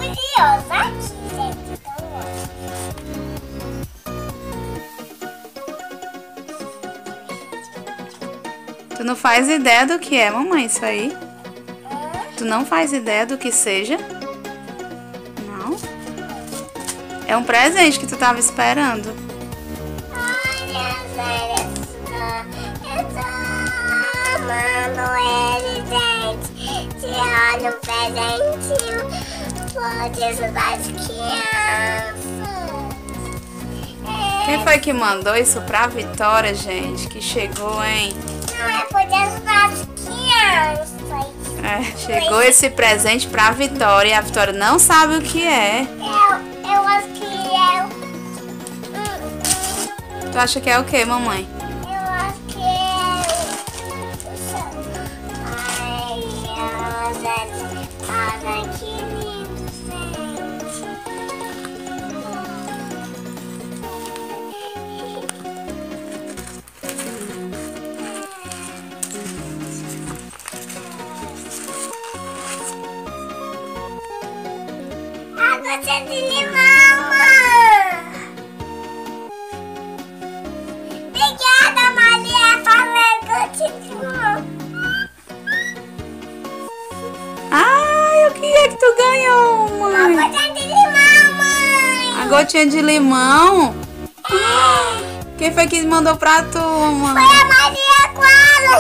curiosa aqui, gente. Então, Tu não faz ideia do que é, mamãe, isso aí? Tu não faz ideia do que seja? Não? É um presente que tu tava esperando. olha, velho, eu tô amando ele, gente. Se olha um presentinho, pode ajudar as crianças. Quem foi que mandou isso pra Vitória, gente? Que chegou, hein? Não é poder ajudar as crianças. Chegou esse presente pra Vitória e a Vitória não sabe o que é. Eu acho que Tu acha que é o que, mamãe? eu acho que ai, gente, olha que lindo, gente. Água de limão, mãe. Obrigada, Maria, falando de limão. Ai, o que é que tu ganhou, mãe? Água de limão, mãe. A gotinha de limão? Quem foi que mandou pra tu, mãe? Foi a Maria Clara.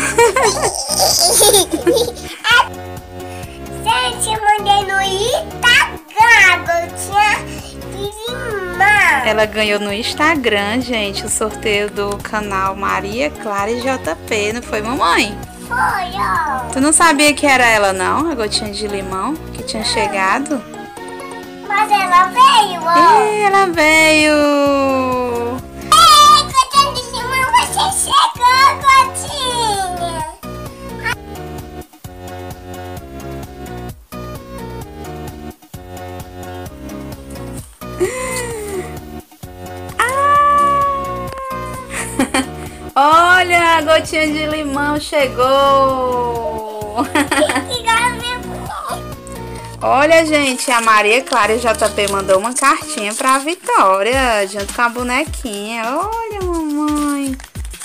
Gente, eu mandei no Instagram, gotinha de limão. Ela ganhou no Instagram, gente, o sorteio do canal Maria Clara e JP, não foi, mamãe? Foi, ó. Tu não sabia que era ela, não? A gotinha de limão que tinha chegado? Mas ela veio, ó. Ela veio! Ei, gotinha de limão, você chegou, gotinha. Olha, a gotinha de limão chegou! Olha, gente, a Maria Clara e JP mandou uma cartinha pra Vitória, junto com a bonequinha. Olha, mamãe.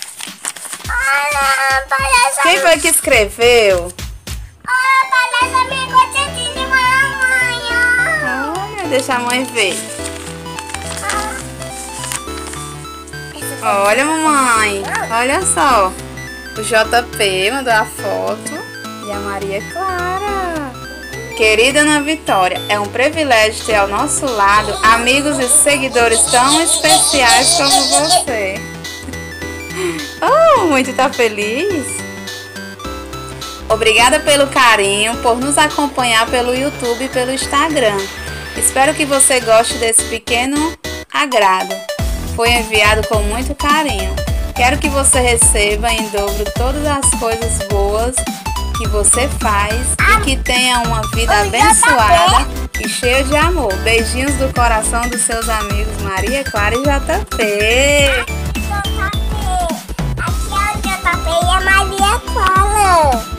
Olha, parece Quem foi que escreveu? a minha gotinha de limão, mãe, Olha, deixa a mãe ver. Olha, mamãe. Olha só. O JP mandou a foto e a Maria Clara. Querida Ana Vitória, é um privilégio ter ao nosso lado amigos e seguidores tão especiais como você. Oh, muito tá feliz? Obrigada pelo carinho, por nos acompanhar pelo YouTube e pelo Instagram. Espero que você goste desse pequeno agrado. Foi enviado com muito carinho. Quero que você receba em dobro todas as coisas boas que você faz e que tenha uma vida abençoada e cheia de amor. Beijinhos do coração dos seus amigos Maria Clara e JP. Aqui é o JP e a Maria Clara.